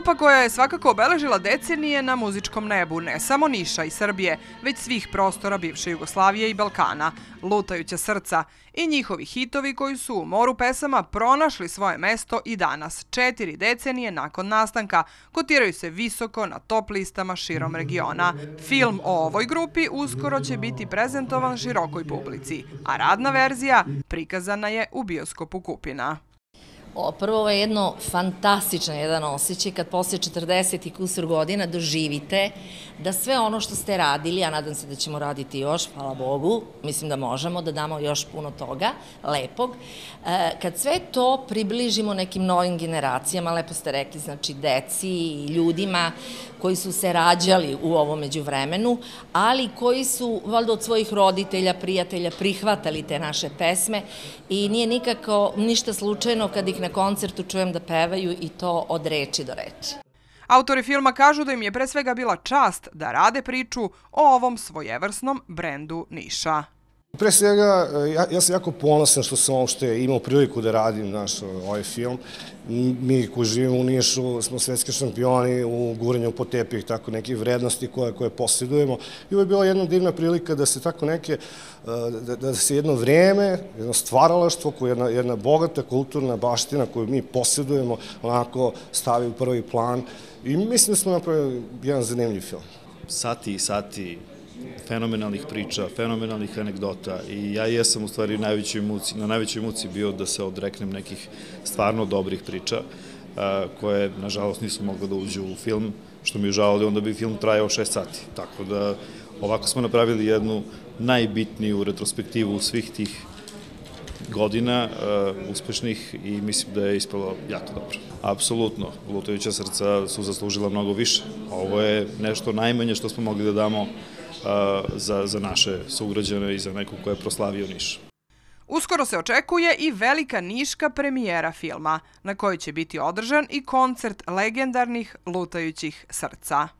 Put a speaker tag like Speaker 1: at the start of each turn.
Speaker 1: Grupa koja je svakako obeležila decenije na muzičkom nebu, ne samo Niša i Srbije, već svih prostora bivše Jugoslavije i Balkana, Lutajuća srca i njihovi hitovi koji su u moru pesama pronašli svoje mesto i danas, 4 decenije nakon nastanka, kotiraju se visoko na top listama širom regiona. Film o ovoj grupi uskoro će biti prezentovan širokoj publici, a radna verzija prikazana je u bioskopu Kupina.
Speaker 2: Prvo, ovo je jedno fantastičan jedan osjećaj kad posle 40 i kusur godina doživite da sve ono što ste radili, a nadam se da ćemo raditi još, hvala Bogu, mislim da možemo da damo još puno toga, lepog, kad sve to približimo nekim novim generacijama, lepo ste rekli, znači deci i ljudima koji su se rađali u ovom međuvremenu, ali koji su, valjda od svojih roditelja, prijatelja, prihvatali te naše pesme i nije nikako ništa slučajno kad ih na koncertu čujem da pevaju i to od reči do reči.
Speaker 1: Autori filma kažu da im je pre svega bila čast da rade priču o ovom svojevrsnom brendu Niša.
Speaker 3: Pre svega, ja sam jako ponosan što sam uopšte imao priliku da radim ovaj film. Mi koji živimo u Nišu smo svetski šampioni u guranju po tepih, tako nekih vrednosti koje posjedujemo. I ovo je bila jedna divna prilika da se tako da se jedno vreme, jedno stvaralaštvo, jedna bogata kulturna baština koju mi posjedujemo, onako stavi u prvi plan. I mislim da smo napravili jedan zanimljiv film.
Speaker 4: Sati i sati fenomenalnih priča, fenomenalnih anegdota i ja jesam u stvari na najvećoj muci bio da se odreknem nekih stvarno dobrih priča koje, nažalost, nisu mogle da uđu u film, što mi je žao, onda bi film trajao 6 sati. Tako da ovako smo napravili jednu najbitniju retrospektivu svih tih godina uspešnih i mislim da je ispalo jako dobro. Apsolutno, Lutajuća srca su zaslužila mnogo više. Ovo je nešto najmanje što smo mogli da damo za naše sugrađane i za nekog ko je proslavio Niš.
Speaker 1: Uskoro se očekuje i velika niška premijera filma, na kojoj će biti održan i koncert legendarnih Lutajućih srca.